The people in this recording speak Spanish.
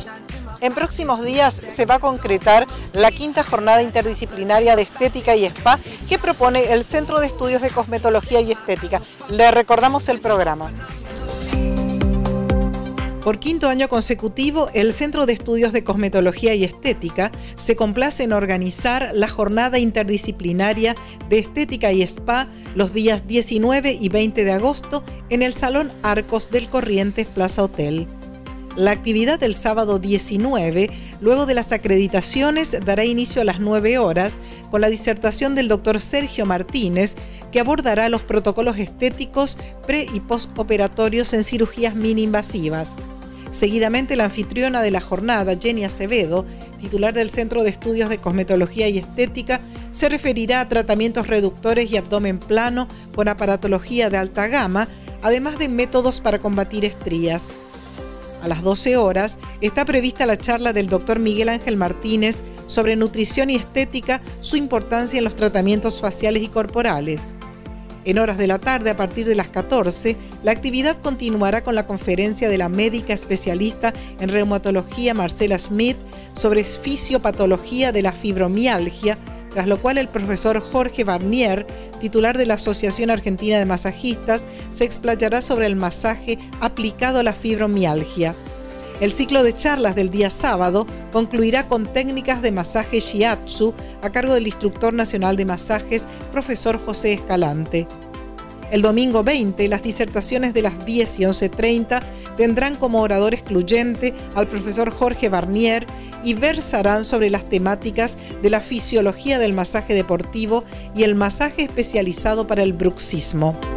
En próximos días se va a concretar la quinta jornada interdisciplinaria de estética y spa que propone el Centro de Estudios de Cosmetología y Estética. Le recordamos el programa. Por quinto año consecutivo, el Centro de Estudios de Cosmetología y Estética se complace en organizar la jornada interdisciplinaria de estética y spa los días 19 y 20 de agosto en el Salón Arcos del Corrientes Plaza Hotel. La actividad del sábado 19, luego de las acreditaciones, dará inicio a las 9 horas con la disertación del doctor Sergio Martínez, que abordará los protocolos estéticos pre- y postoperatorios en cirugías mini-invasivas. Seguidamente, la anfitriona de la jornada, Jenny Acevedo, titular del Centro de Estudios de Cosmetología y Estética, se referirá a tratamientos reductores y abdomen plano con aparatología de alta gama, además de métodos para combatir estrías. A las 12 horas está prevista la charla del doctor Miguel Ángel Martínez sobre nutrición y estética, su importancia en los tratamientos faciales y corporales. En horas de la tarde, a partir de las 14, la actividad continuará con la conferencia de la médica especialista en reumatología Marcela Schmidt sobre fisiopatología de la fibromialgia, tras lo cual el profesor Jorge Barnier, titular de la Asociación Argentina de Masajistas, se explayará sobre el masaje aplicado a la fibromialgia. El ciclo de charlas del día sábado concluirá con técnicas de masaje shiatsu a cargo del instructor nacional de masajes, profesor José Escalante. El domingo 20, las disertaciones de las 10 y 11:30 tendrán como orador excluyente al profesor Jorge Barnier y versarán sobre las temáticas de la fisiología del masaje deportivo y el masaje especializado para el bruxismo.